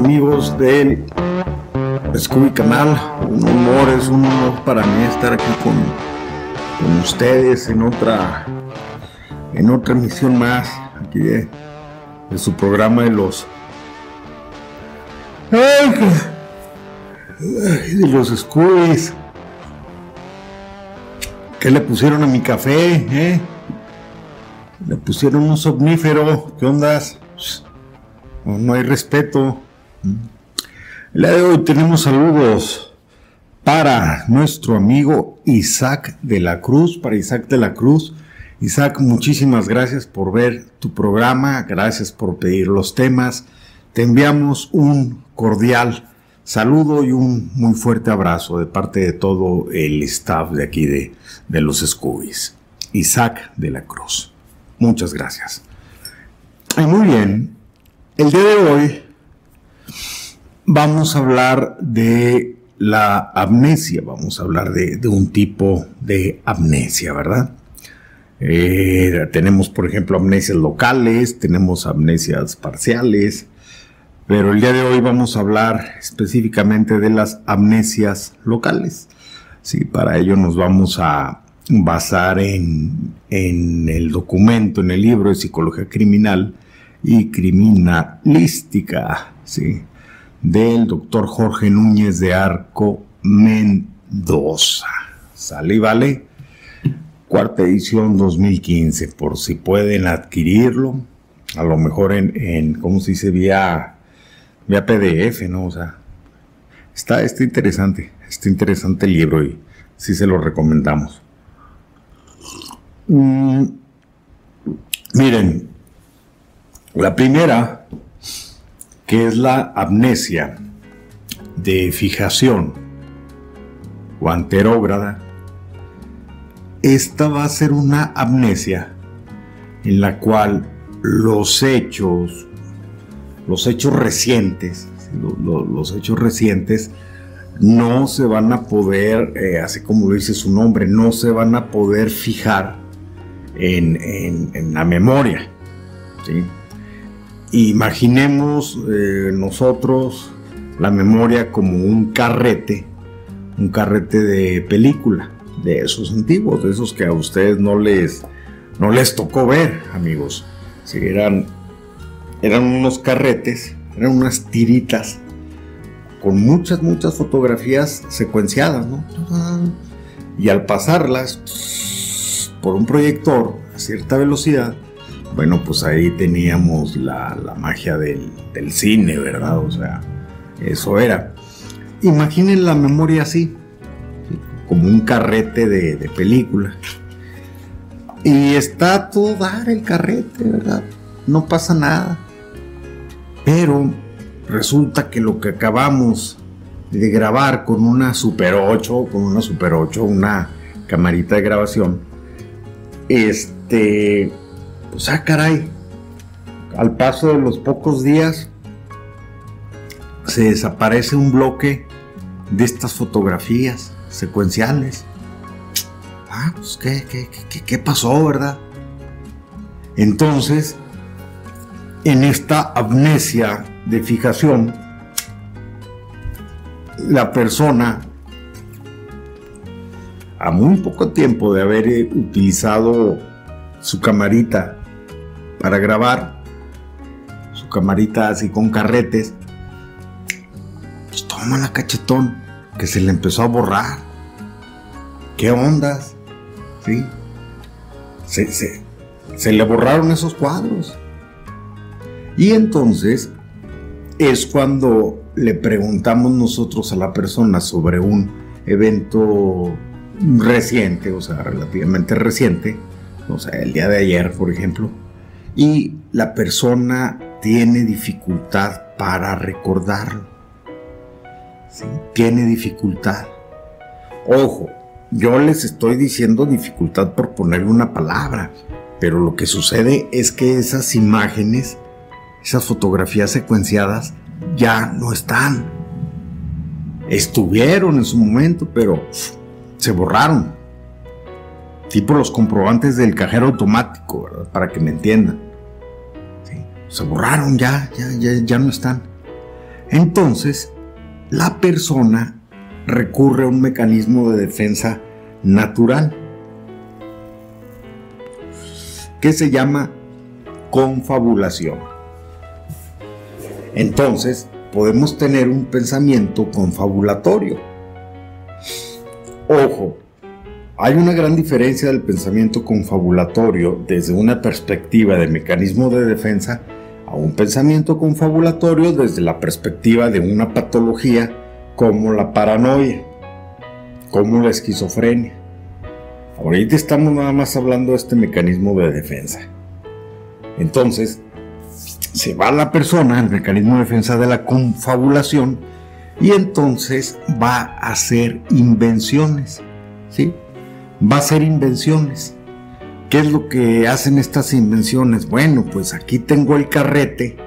amigos del Scooby Canal. Es un honor para mí estar aquí con ustedes en otra emisión más aquí de su programa de los Scoobies. ¿Qué le pusieron a mi café? Le pusieron un somnífero. ¿Qué ondas? No hay respeto. El día de hoy tenemos saludos para nuestro amigo Isaac de la Cruz. Isaac, muchísimas gracias por ver tu programa, gracias por pedir los temas. Te enviamos un cordial saludo y un muy fuerte abrazo de parte de todo el staff de aquí de los Scoobies. Isaac de la Cruz. Muchas gracias. Y muy bien, el día de hoy vamos a hablar de la amnesia, vamos a hablar de un tipo de amnesia, ¿verdad? Tenemos, por ejemplo, amnesias locales, tenemos amnesias parciales, pero el día de hoy vamos a hablar específicamente de las amnesias locales. Sí, para ello nos vamos a basar en el documento, en el libro de Psicología Criminal y Criminalística, ¿sí?, del doctor Jorge Núñez de Arco Mendoza. ¿Sale y vale? Cuarta edición 2015, por si pueden adquirirlo, a lo mejor en ¿cómo se dice? Vía PDF, ¿no? O sea, está interesante el libro y sí se lo recomendamos. Miren, la primera, que es la amnesia de fijación o anterógrada. Esta va a ser una amnesia en la cual los hechos recientes, los hechos recientes no se van a poder, así como lo dice su nombre, no se van a poder fijar en la memoria, ¿sí? Imaginemos nosotros la memoria como un carrete de película, de esos antiguos, de esos que a ustedes no les tocó ver, amigos. Sí, eran unos carretes, eran unas tiritas con muchas fotografías secuenciadas, ¿no? Y al pasarlas por un proyector a cierta velocidad, bueno, pues ahí teníamos la magia del cine, ¿verdad? O sea, eso era. Imaginen la memoria así, ¿sí?, como un carrete de película. Y está a todo dar el carrete, ¿verdad? No pasa nada. Pero resulta que lo que acabamos de grabar con una Super 8, una camarita de grabación, pues caray, al paso de los pocos días se desaparece un bloque de estas fotografías secuenciales. Pues ¿qué pasó, verdad? Entonces, en esta amnesia de fijación, la persona, a muy poco tiempo de haber utilizado su camarita para grabar, su camarita así con carretes, pues toma la cachetón, que se le empezó a borrar. ¿Qué ondas? ¿Sí? Se le borraron esos cuadros. Y entonces es cuando le preguntamos nosotros a la persona sobre un evento reciente, o sea, relativamente reciente, o sea, el día de ayer, por ejemplo, y la persona tiene dificultad para recordarlo, ¿sí? Tiene dificultad. Ojo, yo les estoy diciendo dificultad por ponerle una palabra, pero lo que sucede es que esas imágenes, esas fotografías secuenciadas ya no están. Estuvieron en su momento, pero se borraron. Tipo los comprobantes del cajero automático, ¿verdad? Para que me entiendan. ¿Sí? Se borraron, ya no están. Entonces, la persona recurre a un mecanismo de defensa natural que se llama confabulación. Entonces, podemos tener un pensamiento confabulatorio. Ojo, hay una gran diferencia del pensamiento confabulatorio desde una perspectiva de mecanismo de defensa a un pensamiento confabulatorio desde la perspectiva de una patología como la paranoia, como la esquizofrenia. Ahorita estamos nada más hablando de este mecanismo de defensa. Entonces, se va la persona al mecanismo de defensa de la confabulación y entonces va a hacer invenciones, ¿sí? Va a hacer invenciones. ¿Qué es lo que hacen estas invenciones? Bueno, pues aquí tengo el carrete,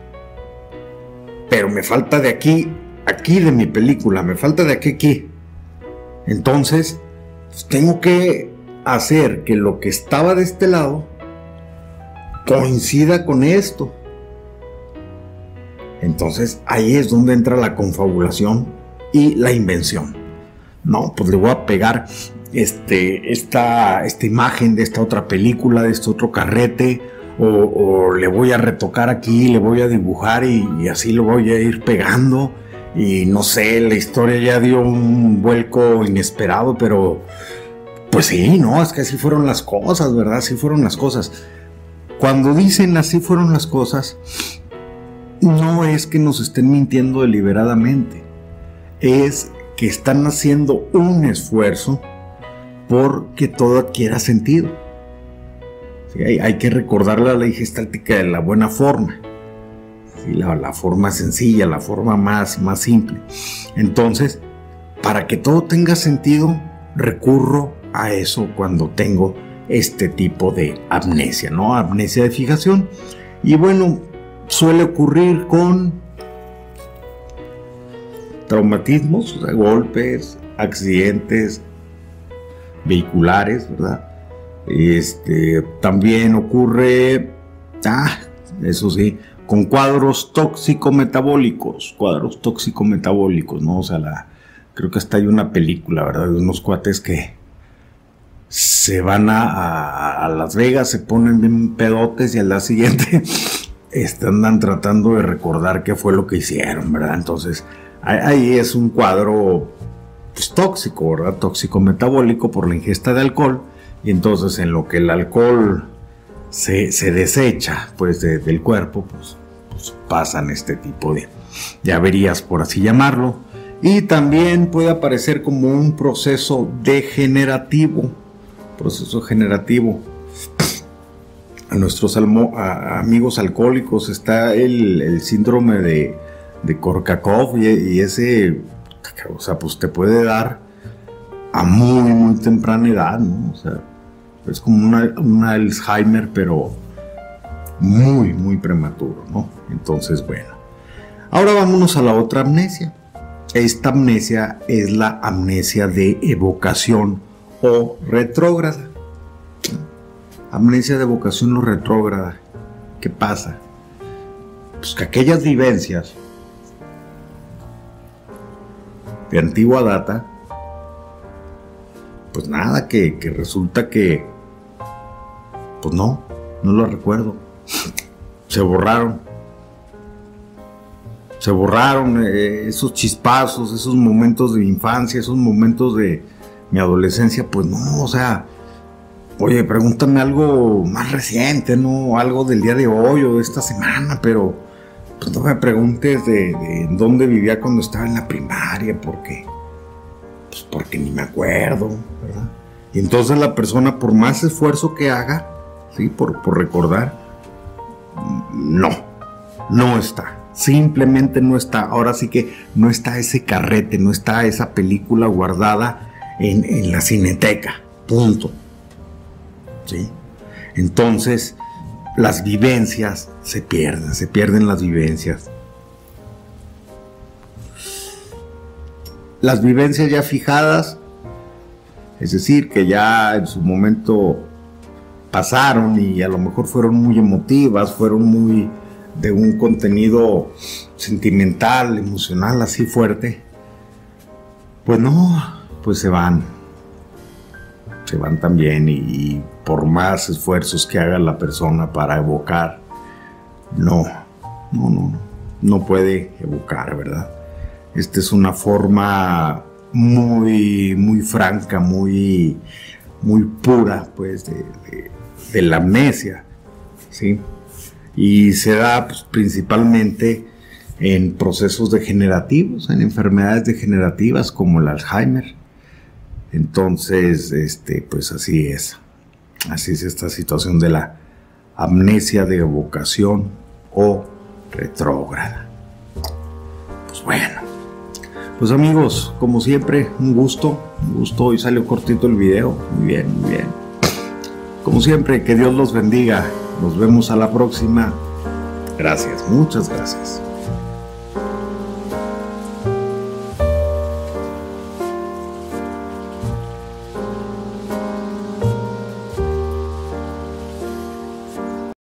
pero me falta de aquí de mi película, me falta de aquí. Entonces, pues tengo que hacer que lo que estaba de este lado coincida con esto. Entonces, ahí es donde entra la confabulación y la invención. No, pues le voy a pegar esta imagen de esta otra película, de este otro carrete, o le voy a retocar aquí, le voy a dibujar y así lo voy a ir pegando. Y no sé, la historia ya dio un vuelco inesperado, pero pues sí, no, es que así fueron las cosas, ¿verdad? Así fueron las cosas. Cuando dicen así fueron las cosas, no es que nos estén mintiendo deliberadamente, es que están haciendo un esfuerzo porque todo adquiera sentido. Sí, hay que recordar la ley gestáltica de la buena forma. Sí, la forma sencilla, la forma más simple. Entonces, para que todo tenga sentido, recurro a eso cuando tengo este tipo de amnesia, ¿no? Amnesia de fijación. Y bueno, suele ocurrir con traumatismos, o sea, golpes, accidentes vehiculares, ¿verdad? También ocurre, eso sí, con cuadros tóxico-metabólicos, ¿no? O sea, creo que hasta hay una película, ¿verdad? De unos cuates que se van a Las Vegas, se ponen bien pedotes y al día siguiente andan tratando de recordar qué fue lo que hicieron, ¿verdad? Entonces, ahí es un cuadro pues, tóxico, ¿verdad? Tóxico-metabólico por la ingesta de alcohol, y entonces en lo que el alcohol se desecha pues del cuerpo, pues pasan este tipo de averías, por así llamarlo. Y también puede aparecer como un proceso degenerativo. A nuestros amigos alcohólicos está el síndrome de Korsakoff y ese, o sea, pues te puede dar a muy temprana edad, ¿no? O sea, es como un Alzheimer, pero muy prematuro, ¿no? Entonces, bueno. Ahora vámonos a la otra amnesia. Esta amnesia es la amnesia de evocación o retrógrada. Amnesia de evocación o retrógrada. ¿Qué pasa? Pues que aquellas vivencias de antigua data, pues nada, que resulta que pues no lo recuerdo. Se borraron esos chispazos, esos momentos de mi infancia, esos momentos de mi adolescencia, pues no, o sea, oye, pregúntame algo más reciente, ¿no? Algo del día de hoy o de esta semana, pero pues no me preguntes de dónde vivía cuando estaba en la primaria, porque ni me acuerdo, ¿verdad? Y entonces la persona, por más esfuerzo que haga, ¿sí? Por recordar, no está. Simplemente no está. Ahora sí que no está ese carrete, no está esa película guardada en la cineteca. Punto. ¿Sí? Entonces, las vivencias se pierden las vivencias. Las vivencias ya fijadas, es decir, que ya en su momento pasaron y a lo mejor fueron muy emotivas, fueron muy de un contenido sentimental, emocional, así fuerte, pues no, pues se van también, y por más esfuerzos que haga la persona para evocar, no puede evocar, ¿verdad? Esta es una forma muy franca, muy pura, pues, de la amnesia, ¿sí? Y se da, pues, principalmente en procesos degenerativos, en enfermedades degenerativas como el Alzheimer. Entonces, pues así es esta situación de la amnesia de evocación o retrógrada. Pues bueno, pues amigos, como siempre, un gusto. Hoy salió cortito el video. Muy bien. Como siempre, que Dios los bendiga. Nos vemos a la próxima. Gracias, muchas gracias.